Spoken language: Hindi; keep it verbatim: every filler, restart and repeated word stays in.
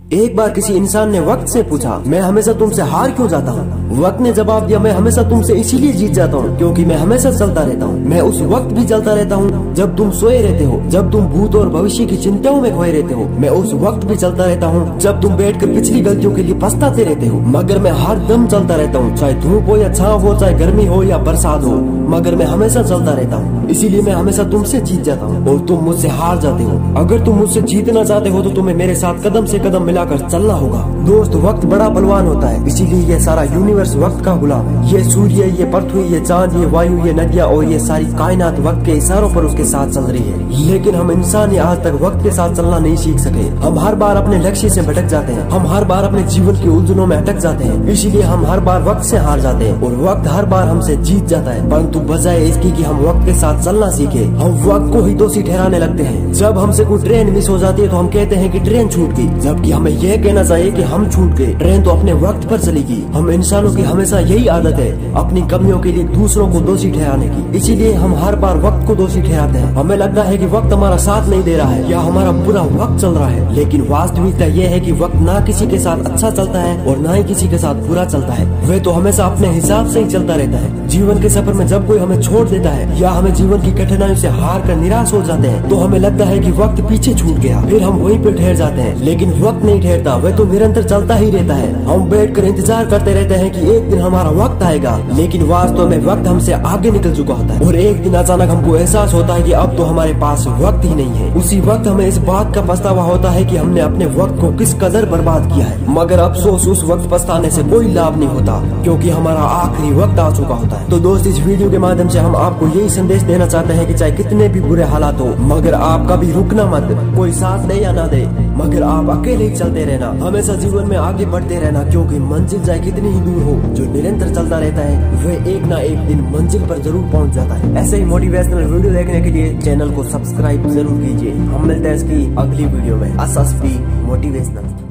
एक बार किसी इंसान ने वक्त से पूछा, मैं हमेशा तुमसे हार क्यों जाता हूँ? वक्त ने जवाब दिया, मैं हमेशा तुमसे इसीलिए जीत जाता हूँ क्योंकि मैं हमेशा चलता रहता हूँ। मैं उस वक्त भी चलता रहता हूँ जब तुम सोए रहते हो, जब तुम भूत और भविष्य की चिंताओं में खोए रहते हो। मैं उस वक्त भी चलता रहता हूँ जब तुम बैठकर पिछली गलतियों के लिए पछताते रहते हो। मगर मैं हर दम चलता रहता हूँ, चाहे धूप हो या छाँव हो, चाहे गर्मी हो या बरसात हो, मगर मैं हमेशा चलता रहता हूँ। इसीलिए मैं हमेशा तुमसे जीत जाता हूँ और तुम मुझसे हार जाते हो। अगर तुम मुझसे जीतना चाहते हो तो तुम्हें मेरे साथ कदम से कदम मिलाकर चलना होगा। दोस्त, वक्त बड़ा बलवान होता है, इसीलिए ये सारा यूनिवर्स वक्त का गुलाम है। ये सूर्य, ये पृथ्वी, ये चांद, ये वायु, ये नदियाँ और ये सारी कायनात वक्त के इशारों पर उसके साथ चल रही है। लेकिन हम इंसान आज तक वक्त के साथ चलना नहीं सीख सके। हम हर बार अपने लक्ष्य से भटक जाते हैं, हम हर बार अपने जीवन की उलझनों में अटक जाते हैं। इसीलिए हम हर बार वक्त से हार जाते हैं और वक्त हर बार हमसे जीत जाता है। परंतु बजाय इसकी कि हम वक्त के साथ चलना सीखे, हम वक्त को ही दोषी ठहराने लगते हैं। जब हमसे कोई ट्रेन मिस हो जाती है तो हम कहते हैं कि ट्रेन छूट गई, जबकि हमें यह कहना चाहिए कि हम छूट गए, ट्रेन तो अपने वक्त पर चलेगी। हम इंसानों की हमेशा यही आदत है, अपनी कमियों के लिए दूसरों को दोषी ठहराने की। इसीलिए हम हर बार वक्त को दोषी ठहराते हैं। हमें लगता है कि वक्त हमारा साथ नहीं दे रहा है या हमारा बुरा वक्त चल रहा है, लेकिन वास्तविकता यह है कि वक्त ना किसी के साथ अच्छा चलता है और ना ही किसी के साथ बुरा चलता है। वह तो हमेशा अपने हिसाब से ही चलता रहता है। जीवन के सफर में जब कोई हमें छोड़ देता है या हमें जीवन की कठिनाइयों से हार कर निराश हो जाते हैं तो हमें लगता है कि वक्त पीछे छूट गया, फिर हम वहीं पे ठहर जाते हैं। लेकिन वक्त नहीं ठहरता, वह तो निरंतर चलता ही रहता है। हम बैठकर इंतजार करते रहते हैं कि एक दिन हमारा वक्त आएगा, लेकिन वास्तव में वक्त हमसे आगे निकल चुका होता है और एक दिन अचानक हमको एहसास होता है कि अब तो हमारे पास वक्त ही नहीं है। उसी वक्त हमें इस बात का पछतावा होता है कि हमने अपने वक्त को किस कदर बर्बाद किया है। मगर अफसोस, उस वक्त पछताने से कोई लाभ नहीं होता क्योंकि हमारा आखिरी वक्त आ चुका होता है। तो दोस्त, इस वीडियो के माध्यम से हम आपको यही संदेश देना चाहते हैं कि चाहे कितने भी बुरे हालात हो, मगर आप कभी रुकना मत। कोई साथ दे या ना दे, मगर आप अकेले ही चलते रहना। हमेशा जीवन में आगे बढ़ते रहना क्योंकि मंजिल चाहे कितनी ही दूर हो, जो निरंतर चलता रहता है वह एक ना एक दिन मंजिल पर जरूर पहुंच जाता है। ऐसे ही मोटिवेशनल वीडियो देखने के लिए चैनल को सब्सक्राइब जरूर कीजिए। हम मिलते हैं इसकी अगली वीडियो में। S S P motivational.